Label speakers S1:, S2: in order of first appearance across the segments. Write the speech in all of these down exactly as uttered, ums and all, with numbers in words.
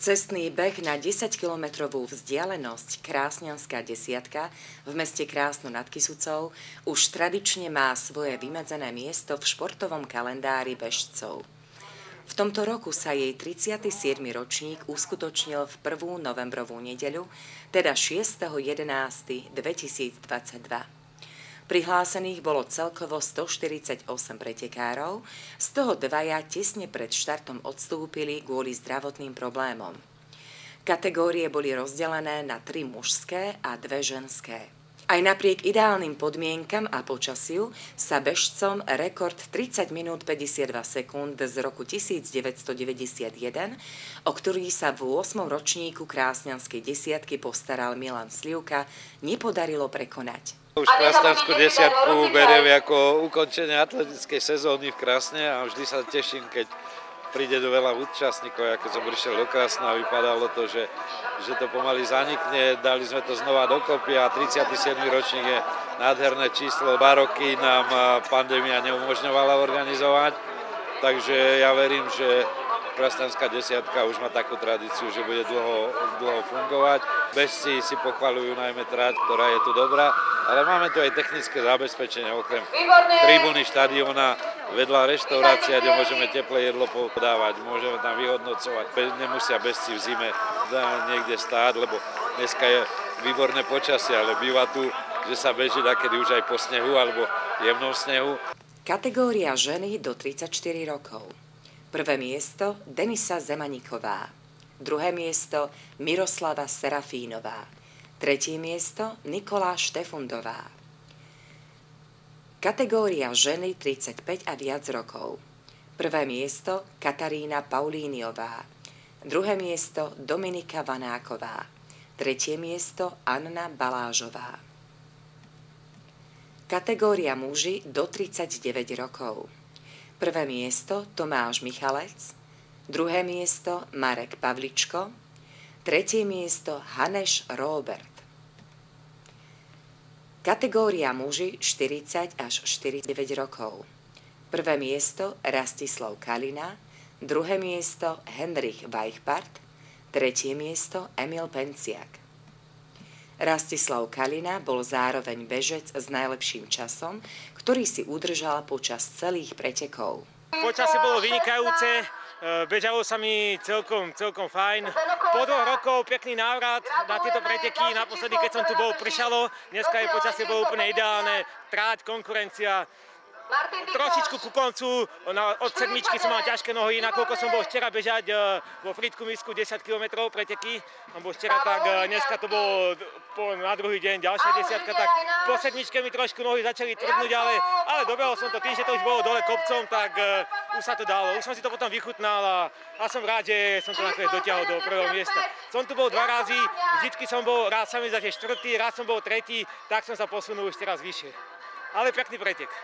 S1: Cestný beh na desaťkilometrovú vzdialenosť Krásňanská desiatka v meste Krásno nad Kysucou už tradične má svoje vymedzené miesto v športovom kalendári bežcov. V tomto roku sa jej tridsiaty siedmy ročník uskutočnil v prvú novembrovú nedeľu, teda šiesteho jedenásteho dvetisícdvadsaťdva. Prihlásených bolo celkovo stoštyridsaťosem pretekárov, z toho dvaja tesne pred štartom odstúpili kvôli zdravotným problémom. Kategórie boli rozdelené na tri mužské a dve ženské. Aj napriek ideálnym podmienkam a počasiu sa bežcom rekord tridsať minút päťdesiatdva sekúnd z roku devätnásťstodeväťdesiatjeden, o ktorý sa v ôsmom ročníku Krásňanskej desiatky postaral Milan Slivka, nepodarilo prekonať.
S2: Už Krásňanskú desiatku beriem ako ukončenie atletickej sezóny v Krásne a vždy sa teším, keď príde do veľa účastníkov, ako som prišiel do Krásna a vypadalo to, že, že to pomaly zanikne. Dali sme to znova dokopy a tridsiaty siedmy ročník je nádherné číslo. Dva roky nám pandémia neumožňovala organizovať, takže ja verím, že Krásňanská desiatka už má takú tradíciu, že bude dlho, dlho fungovať. Bežci si pochvaľujú najmä trať, ktorá je tu dobrá, ale máme tu aj technické zabezpečenie, okrem tribúny štadióna, vedľa reštaurácia, kde môžeme teplé jedlo podávať, môžeme tam vyhodnocovať. Nemusia bežci v zime niekde stáť, lebo dneska je výborné počasie, ale býva tu, že sa beží takedy už aj po snehu alebo jemnom snehu.
S1: Kategória ženy do tridsaťštyri rokov. Prvé miesto Denisa Zemaníková, druhé miesto Miroslava Serafínová, tretie miesto Nikola Štefundová. Kategória ženy tridsaťpäť a viac rokov. Prvé miesto Katarína Paulíniová, druhé miesto Dominika Vanáková, tretie miesto Anna Balážová. Kategória muži do tridsaťdeväť rokov. Prvé miesto Tomáš Michalec, druhé miesto Marek Pavličko, tretie miesto Haneš Róbert. Kategória muži štyridsať až štyridsaťdeväť rokov. Prvé miesto Rastislav Kalina, druhé miesto Henrich Weichbart, tretie miesto Emil Penciak. Rastislav Kalina bol zároveň bežec s najlepším časom, ktorý si udržal počas celých pretekov.
S3: Počasie bolo vynikajúce, bežalo sa mi celkom, celkom fajn. Po dvoch rokov pekný návrat na tieto preteky, naposledy keď som tu bol prišalo, dneska je počasie bolo úplne ideálne, tráť, konkurencia. Trošičku ku koncu, od sedmičky som mal ťažké nohy, nakoľko som bol včera bežať vo Frýdku Misku desať kilometrov preteky, som bol včera, tak dneska to bolo na druhý deň ďalšia desiatka, tak po sedmičke mi trošku nohy začali tvrdnúť, ale, ale dobehol som to tým, že to už bolo dole kopcom, tak už sa to dalo. Už som si to potom vychutnal a, a som rád, že som to nakoniec dotiahol do prvého miesta. Som tu bol dva razy, vždycky som bol, raz sa mi zdá, že štvrtý, raz som bol tretí, tak som sa posunul už teraz vyššie. Ale pekný pretek.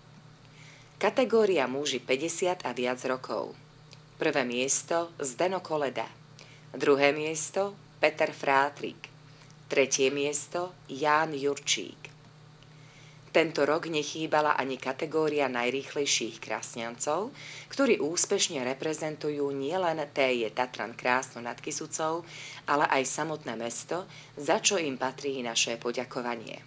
S1: Kategória muži päťdesiat a viac rokov. Prvé miesto Zdeno Koleda, druhé miesto Peter Frátrik, tretie miesto Ján Jurčík. Tento rok nechýbala ani kategória najrýchlejších krásňancov, ktorí úspešne reprezentujú nielen té jé Tatran Krásno nad Kysucou, ale aj samotné mesto, za čo im patrí naše poďakovanie.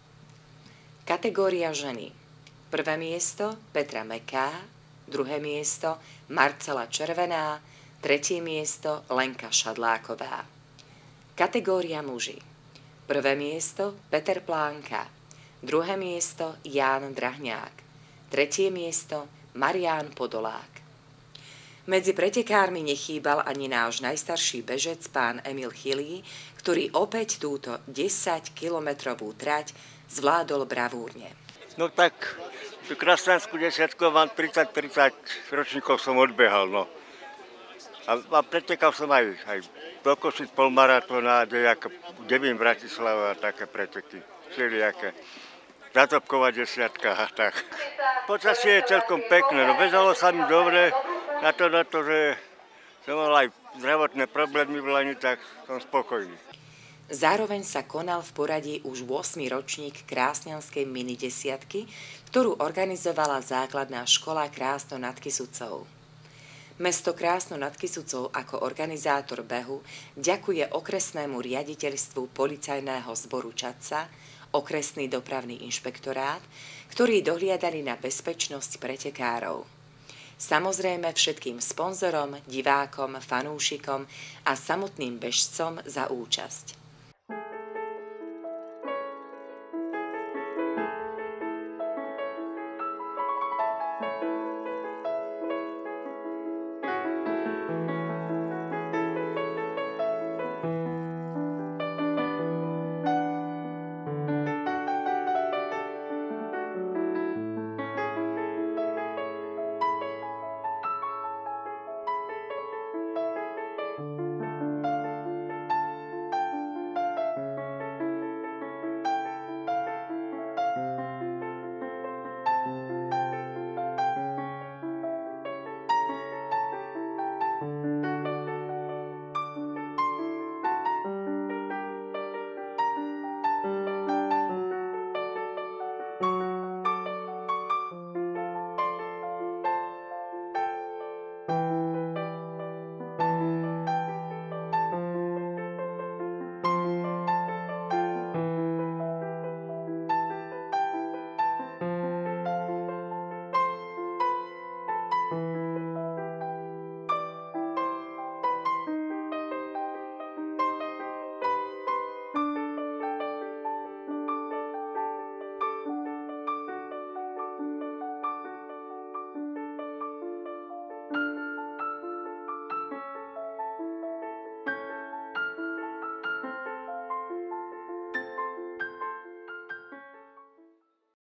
S1: Kategória ženy. Prvé miesto Petra Meká, druhé miesto Marcela Červená, tretie miesto Lenka Šadláková. Kategória muži. Prvé miesto Peter Plánka, druhé miesto Ján Drahňák, tretie miesto Marián Podolák. Medzi pretekármi nechýbal ani náš najstarší bežec pán Emil Chilý, ktorý opäť túto desaťkilometrovú trať zvládol bravúrne.
S4: No tak, tú Krásňanskú desiatku mám tridsať tridsať ročníkov som odbehal, no. A, a pretekal som aj, aj do Košic polmaratóna, kde viem Bratislava a také preteky, všelijaké. Zatopková desiatka a tak. Počasie je celkom pekné, no bežalo sa mi dobre, na to, na to, že som mal aj zdravotné problémy v lani, tak som spokojný.
S1: Zároveň sa konal v poradí už ôsmy ročník Krásňanskej mini desiatky, ktorú organizovala základná škola Krásno nad Kysucou. Mesto Krásno nad Kysucou ako organizátor behu ďakuje okresnému riaditeľstvu policajného zboru Čadca, okresný dopravný inšpektorát, ktorí dohliadali na bezpečnosť pretekárov. Samozrejme všetkým sponzorom, divákom, fanúšikom a samotným bežcom za účasť.